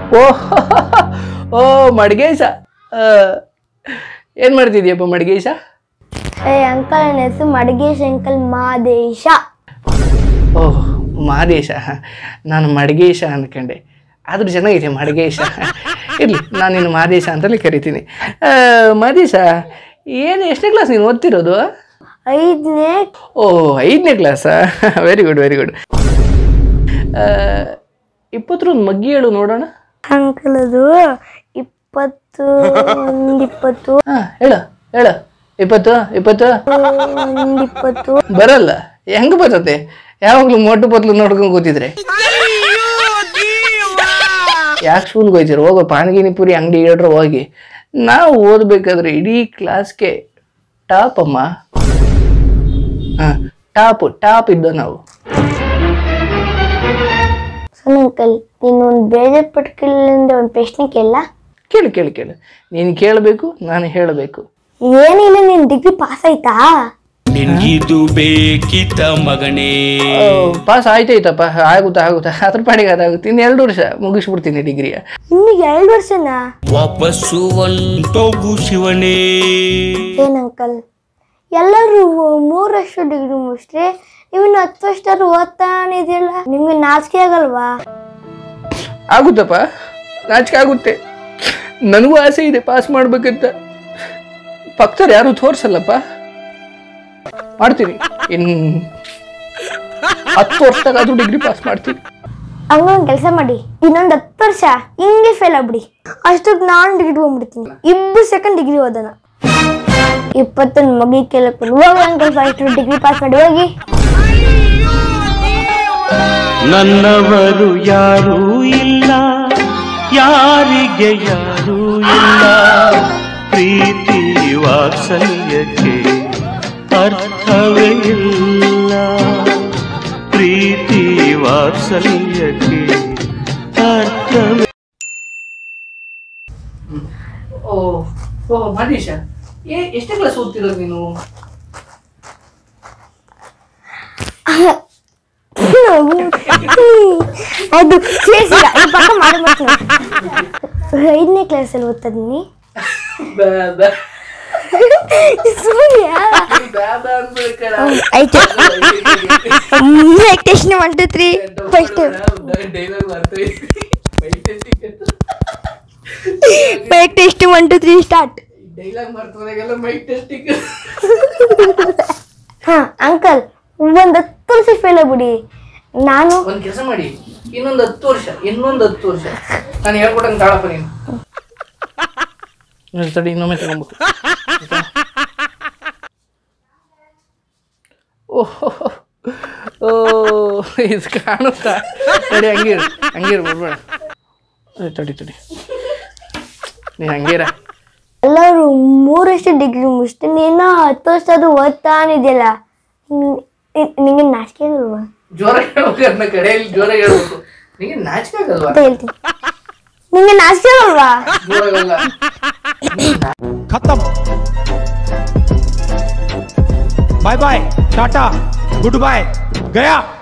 ಓಹ್ ಓ ಮಡ್ಗೇಶ, ಏನು ಮಾಡ್ತಿದ್ಯಪ್ಪ ಮಡ್ಗೇಶ? ಅಂಕಲ್ ನನ್ನ ಹೆಸರು ಮಡ್ಗೇಶ್ ಅಂಕಲ್, ಮಾದೇಶ. ಓಹ್ ಮಾದೇಶ, ನಾನು ಮಡ್ಗೇಶ ಅಂದ್ಕೊಂಡೆ. ಆದ್ರೂ ಚೆನ್ನಾಗಿದೆ ಮಡ್ಗೇಶ. ಇರಲಿ, ನಾನು ನಿನ್ನ ಮಾದೇಶ ಅಂತಲೇ ಕರಿತೀನಿ. ಮಾದೇಶ, ಎಷ್ಟನೇ ಕ್ಲಾಸ್ ನೀನು ಓದ್ತಿರೋದು? 5ನೇ. ಓಹ್ 5ನೇ ಕ್ಲಾಸಾ? Very good very good. 20 ಮಗ್ಗಿ ಹೇಳು ನೋಡೋಣ. ಅಂಕಲ್ ಅದು 20 20. ಹಾಂ ಹೇಳು 20 ಬರಲ್ಲ, ಹೆಂಗೆ ಬರ್ತತೆ? ಯಾವಾಗಲೂ ಮೊಟ್ಟು ಪತ್ಲು ನೋಡ್ಕೊಂಡು ಕೂತಿದ್ರೆ ಯಾಕೆ ಸ್ಕೂಲ್ಗೆ ಹೋಯ್ತೀರ? ಹೋಗೋ ಪಾನ್ಗಿನಿ ಪುರಿ ಅಂಗಡಿ ಹೇಳ್ರು ಹೋಗಿ. ನಾವು ಓದಬೇಕಾದ್ರೆ ಇಡೀ ಕ್ಲಾಸ್ಗೆ ಟಾಪ್ ಅಮ್ಮ. ಹಾಂ ಟಾಪ್ ಇದ್ದ ನಾವು. ಅಂಕಲ್ ನೀನು ಒಂದು ಬೇಜಾರು ಪಟ್ಕಲಿಂದ ಒಂದು ಪ್ರಶ್ನೆ ಕೇಳ. ಕೇಳು ನೀನು ಕೇಳಬೇಕು, ನಾನು ಹೇಳಬೇಕು. ಏನಿಲ್ಲ, ನಿನ್ ಡಿಗ್ರಿ ಪಾಸ್ ಆಯ್ತಾ? ನಿನ್ಗಿದು ಬೇಕಿತ್ತ ಮಗನೇ? ಪಾಸ್ ಆಯ್ತಾಯ್ತಪ್ಪ, ಆಗುತ್ತಾ ಅದ್ರ ಪಾಡಿಗೆ ಅದಾಗುತ್ತೆ. ಇನ್ನು 2 ವರ್ಷ ಮುಗಿಸ್ಬಿಡ್ತೀನಿ ಡಿಗ್ರಿಯ. ಇನ್ನು 2 ವರ್ಷನಾ? ವಾಪಸ್ಸು ಹೊಂಟೋಗು ಶಿವನೇ. ಏನಂಕಲ್ ಎಲ್ಲರೂ 3 ವರ್ಷ ಡಿಗ್ರಿ ಮುಗಿಸ್ರೆ ನೀವಿನ್ನು 10 ವರ್ಷ ಓದ್ತಾನೆ ಇದೆಯಲ್ಲ, ನಿಮ್ಗೆ ನಾಚಿಕೆ ಆಗಲ್ವಾ? ಆಗುತ್ತಪ್ಪ, ನಾಚಿಕೆ ಆಗುತ್ತೆ. ನನಗೂ ಆಸೆ ಇದೆ ಪಾಸ್ ಮಾಡ್ಬೇಕಂತ. ಪಕ್ಕದಲ್ಲಿ ಯಾರು ತೋರ್ಸಲ್ಲಪ್ಪ. ಮಾಡ್ತೀನಿ, ಇನ್ನು 10 ವರ್ಷದಾಗಾದ್ರೂ ಡಿಗ್ರಿ ಪಾಸ್ ಮಾಡ್ತೀನಿ. ಹಂಗೊಂದು ಕೆಲಸ ಮಾಡಿ, ಇನ್ನೊಂದು 10 ವರ್ಷ ಹಿಂಗೆ ಫೇಲ್ ಆಗ್ಬಿಡಿ. ಅಷ್ಟೊತ್ತು ನಾನು ಡಿಗ್ರಿ ಹೋಗ್ಬಿಡ್ತೀನಿ. 2 ಸೆಕೆಂಡ್ ಡಿಗ್ರಿ ಓದೋಣ. 21 ಮಗಿ ಕೇಳಕ್ಕೆ ಹೋಗಿ ಅಂಕಲ್, ಫಸ್ಟ್ ಡಿಗ್ರಿ ಪಾಸ್ ಮಾಡಿ ಹೋಗಿ. ನನ್ನವರು ಯಾರೂ ಇಲ್ಲ, ಯಾರಿಗೆ ಯಾರೂ ಇಲ್ಲ, ಪ್ರೀತಿ ವಾತ್ಸಲ್ಯಕ್ಕೆ ಅರ್ಥವೇ ಇಲ್ಲ, ಪ್ರೀತಿ ವಾತ್ಸಲ್ಯಕ್ಕೆ ಅರ್ಥವೇ. ಓ ಮಾದೇಶ, ಎಷ್ಟೇ ಕ್ಲಾಸ್ ಓದ್ತಿರೋದು ನೀನು? ಅದು 5ನೇ ಕ್ಲಾಸಲ್ಲಿ ಓದ್ತಿದ್ದೀನಿ. ಆಯ್ತು, test 1 2 3 first mike test 1 2 3 start. ಹಾಂ ಅಂಕಲ್, ಒಂದು 10 ವರ್ಷ ಫೇಲ್ ಆಗ್ಬಿಡಿ. ನಾನು ಒಂದು ಕೆಲಸ ಮಾಡಿ, ಇನ್ನೊಂದು 10 ವರ್ಷ ನಾನು ಹೇಳ್ಕೊಟ್ಟಂಗೆ ತಾಳಪ್ಪ ನೀನು. ತಡಿ, ಇನ್ನೊಮ್ಮೆ ತಗೊಂಡ್ಬಿಟ್ಟು. ಓಹ್ ಇದು ಕಾಣುತ್ತಾ? ತಡಿ, ಹಂಗೀರು ಬರ್ಬೇಡ. ತಡಿ ನೀನು ಹಂಗೀರ. ಎಲ್ಲರೂ 3 ವರ್ಷ ಡಿಗ್ರಿ ಮುಗಿಸ್ತೀನಿ, ನೀನು 10 ವರ್ಷ ಆದ್ರೂ ಓದ್ತಾನಿದೆಯಲ್ಲ, ನಿಂಗೆ ನಾಚಿಕೆ ಆಗಲ್ವಾ? ಜೋರಾಗಿ ಹೇಳ್ಬೇಕು, ಕಡೆಯಲ್ಲಿ ಜೋರಾಗಿ ಹೇಳ್ಬೇಕು. ನಿಂಗೆ ನಾಚಿಕೆ ಆಗಲ್ವಾ? ಹೇಳ್ತೀನಿ, ನಿಂಗೆ ನಾಚಿಕೆ ಆಗಲ್ವಾ? ಜೋರಾಗಲ್ಲ. खत्म bye bye tata good bye गया।